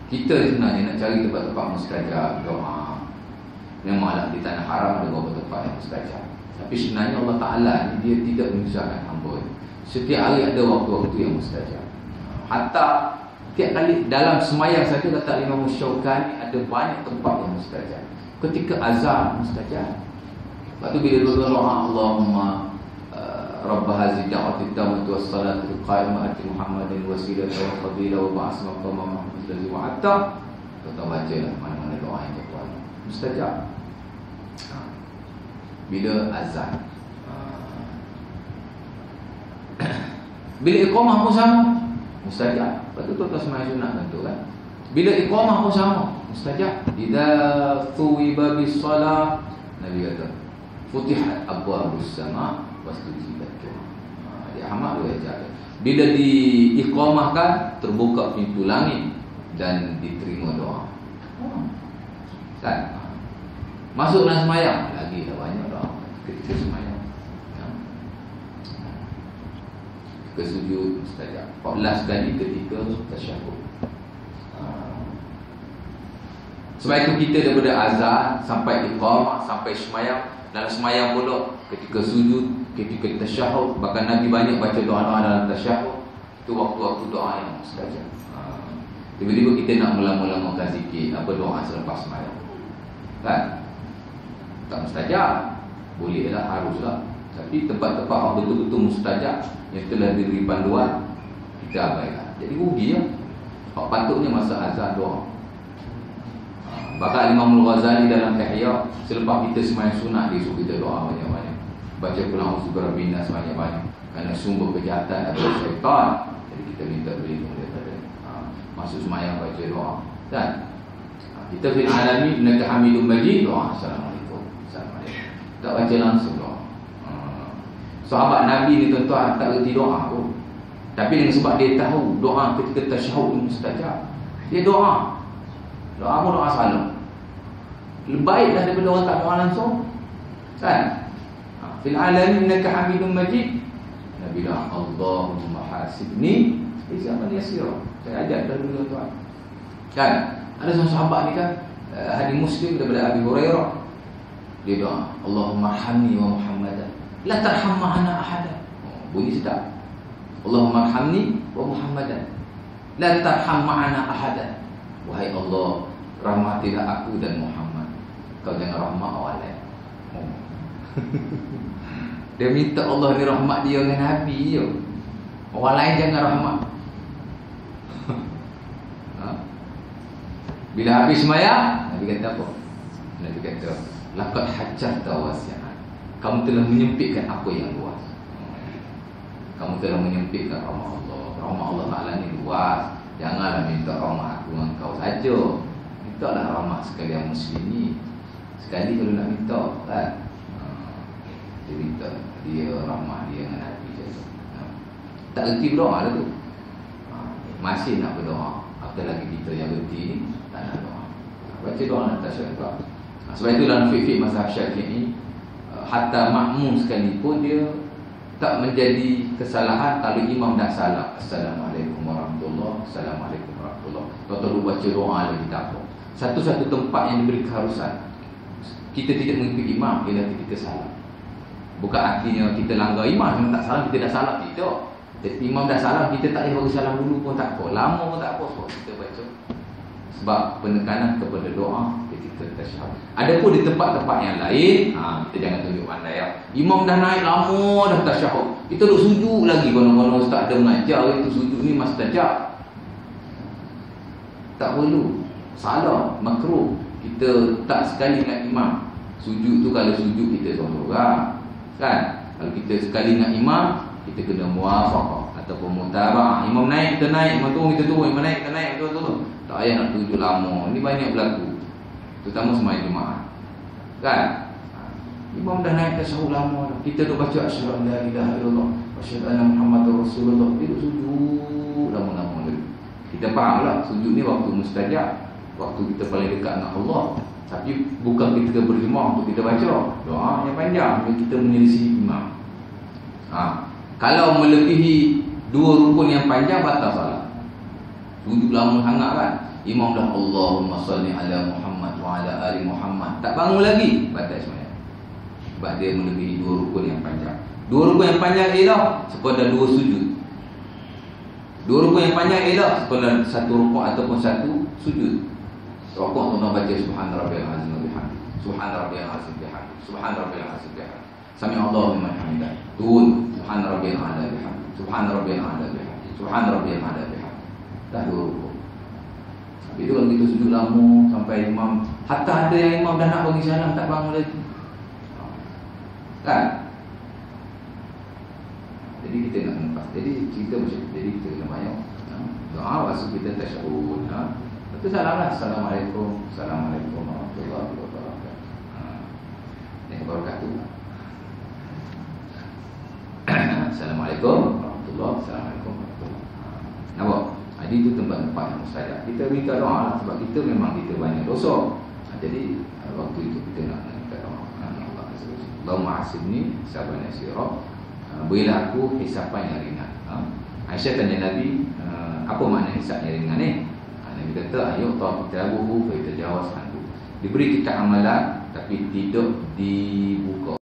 Kita sebenarnya nak cari tempat-tempat mustajab doa. Memanglah di tanah haram ada beberapa tempat yang mustajab. Tapi sebenarnya Allah Ta'ala ni dia tidak menyusahkan hamba. Setiap hari ada waktu-waktu yang mustajab. Hatta tiap kali dalam semayang saja kata Imam Syaukani ada banyak tempat yang mustajab. Ketika azan mustajab. Lepas tu bila doa Allahumma Rabb hadhihi da'wati tammati was salati al-qa'imah ati Muhammadin wasilah wa fadilah wa ba'as maqama Muhammad allazi wa'ata. Kita baca lah mana-mana doa yang terpuan mustajab. Bila azan, bila iqamah pun sama mustajab. Lepas tu tuan-tuan sembahyang sunat tentu kan. Bila iqamah pun sama mustajab. Idza thuwiba bis salat, Nabi kata futihat abwabus sama wastujibat doa. Dia Ahmad dia ajar. Bila diiqamahkan terbuka pintu langit dan diterima doa. Kan? Masuk dalam sembahyang lagi dah banyak doa ketika sembahyang. Ke sujud mustajab 14 kali ketika tasyahud. Sebab itu kita daripada azan sampai iqamah sampai sembahyang, dalam sembahyang pula ketika sujud, ketika tasyahud, bahkan Nabi banyak baca doa-doa dalam tasyahud. Itu waktu-waktu doa yang mustajab. Tiba-tiba kita nak mula-mulakan zikir, apa doa selepas sembahyang. Kan? Tak mustajab. Bolehlah, haruslah. Tapi tempat-tempat yang betul-betul mustajab yang telah diberi panduan, kita abaikan. Jadi rugi ya. Patutnya masa azan doa. Bahkan Imam Al-Ghazali dalam Ihya, selepas kita sembahyang sunat dia suruh kita doa banyak-banyak. Baca Qul a'udzu birabbil nas banyak-banyak. Kerana sumber kejahatan adalah syaitan. Jadi kita minta berlindung daripada masuk sembahyang baca doa. Dan kita fil alamin innaka hamidum majid doa assalamualaikum. Assalamualaikum. Tak baca langsung doa. Sahabat Nabi ni tuan-tuan tak reti doa pun. Tapi dengan sebab dia tahu doa ketika tasyahud mustajab, dia doa. Doa pun doa salam. Lebih baik dah daripada orang tak doa langsung. Kan? Fil alamin innaka hamidum majid. Nabi bilang Allahumma hasibni hisaban yasira. Saya ajak dulu tuan. Kan? Ada seorang sahabat ni kan, hadis Muslim daripada Abi Hurairah. Dia doa, Allahumma arhamni wa Muhammadan. La tarham ma'ana ahada. Bunyi sedap. Allahumma arhamni wa Muhammadan. La tarham ma'ana ahada. Wahai Allah, rahmatilah aku dan Muhammad. Kau jangan rahmat orang lain. Dia minta Allah ni rahmat dia dengan Nabi je. Orang lain jangan rahmat. Bila habis sembahyang, Nabi kata apa? Nabi kata, laqad hajjata wasi'an. Kamu telah menyempitkan apa yang luas. Kamu telah menyempitkan rahmat Allah. Rahmat Allah Ta'ala ni luas. Janganlah minta rahmat aku dengan kau saja. Mintalah rahmat sekalian muslimin. Sekali kalau nak minta kan, dia minta dia rahmat dia dengan Nabi saja. Tak reti berdoa lah tu. Masih nak berdoa. Apatah lagi kita yang reti tak nak doa. Baca doa nak tasyahud. Sebab itu dalam fiqh mazhab Syafi'i, hatta makmum sekalipun dia tak menjadi kesalahan kalau imam dah salah. Assalamualaikum warahmatullahi wabarakatuh. Assalamualaikum warahmatullahi wabarakatuh. Kalau terlalu baca doa lagi tak apa. Satu-satu tempat yang diberi keharusan kita tidak mengikuti imam ialah ketika salah. Bukan artinya kita langgar imam. Kalau tak salah kita dah salah. Tidak. Jadi imam dah salah, kita tak payah bagi salam dulu pun tak apa. Lama pun tak apa. Sebab kita baca. Sebab penekanan kepada doa ketika tasyahud. Adapun di tempat-tempat yang lain, kita jangan tunjuk pandai ya. Imam dah naik lama dah tasyahud, kita duduk sujud lagi. Konon-konon ustaz ada mengajar itu sujud ni mustajab. Tak perlu. Salah, makruh. Kita tak sekali dengan imam. Sujud tu kalau sujud kita seorang-seorang. Kan? Kalau kita sekali dengan imam, kita kena muwafaqah ataupun mutaba'ah. Imam naik kita naik, imam turun kita turun, imam naik kita naik, kita turun. Tak payah nak tunjuk lama. Ini banyak berlaku. Terutama sembahyang Jumaat. Kan? Imam dah naik tasyahud lama dah. Kita dah baca asyhadu an la ilaha illallah wa asyhadu anna Muhammadar Rasulullah. Dia sujud lama-lama lagi. Kita fahamlah sujud ni waktu mustajab, waktu kita paling dekat dengan Allah. Tapi bukan ketika berjemaah untuk kita baca doa yang panjang, kita menyelisih imam. Kalau melebihi dua rukun yang panjang batal salat. Duduk lama sangat kan. Imam dah Allahumma salli ala Muhammad wa ala ali Muhammad. Tak bangun lagi, batal semayang. Sebab dia melebihi 2 rukun yang panjang. 2 rukun yang panjang ialah sekadar 2 sujud. 2 rukun yang panjang ialah sekadar 1 rukun ataupun 1 sujud. Rukuk tuan baca subhan rabbiyal azim wa bihamdi. Subhan rabbiyal azim wa bihamdi. Subhan rabbiyal azim wa bihamdi. Sami Allahu liman hamidah. Turun subhan rabbiyal a'la bihamdi. Subhan rabbiyal a'la bihamdi. Subhan rabbiyal a'la bihamdi. Dah 2 rukun. Itu kalau kita sujud lama sampai imam, hatta ada yang imam dah nak bagi salam tak bangun lagi. Kan? Jadi kita nak nampak. Jadi kita macam jadi kita kena banyak doa waktu kita tasyahud. Betul salam lah. Assalamualaikum. Assalamualaikum warahmatullahi wabarakatuh. Yang barakatuh. Assalamualaikum warahmatullahi wabarakatuh. Nampak? Jadi itu tempat-tempat yang mustajab. Kita minta doa lah, sebab kita memang kita banyak dosa. Jadi waktu itu kita nak minta doa. Allahumma asibni hisaban yasira. Berilah aku hisapan yang ringan. Aisyah tanya Nabi, apa makna hisab yang ringan ni? Nabi kata, ayuh ta'u kitabuhu fa yatajawaz anhu. Diberi kitab amalan tapi tidak dibuka.